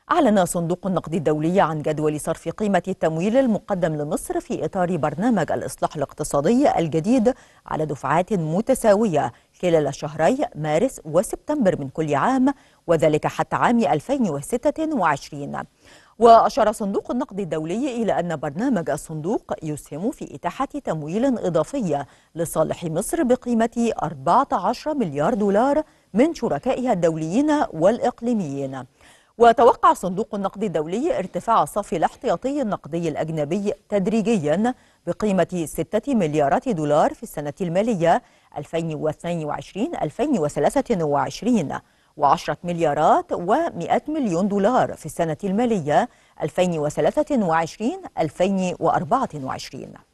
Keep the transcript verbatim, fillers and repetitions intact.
أعلن صندوق النقد الدولي عن جدول صرف قيمة التمويل المقدم لمصر في إطار برنامج الإصلاح الاقتصادي الجديد على دفعات متساوية خلال شهري مارس وسبتمبر من كل عام، وذلك حتى عام ألفين وستة وعشرين. وأشار صندوق النقد الدولي إلى أن برنامج الصندوق يسهم في إتاحة تمويل إضافي لصالح مصر بقيمة أربعة عشر مليار دولار من شركائها الدوليين والإقليميين. وتوقع صندوق النقد الدولي ارتفاع الصافي الاحتياطي النقدي الأجنبي تدريجيا بقيمة ستة مليارات دولار في السنة المالية ألفين واثنين وعشرين ألفين وثلاثة وعشرين، وعشرة مليارات ومئة مليون دولار في السنة المالية ألفين وثلاثة وعشرين ألفين وأربعة وعشرين.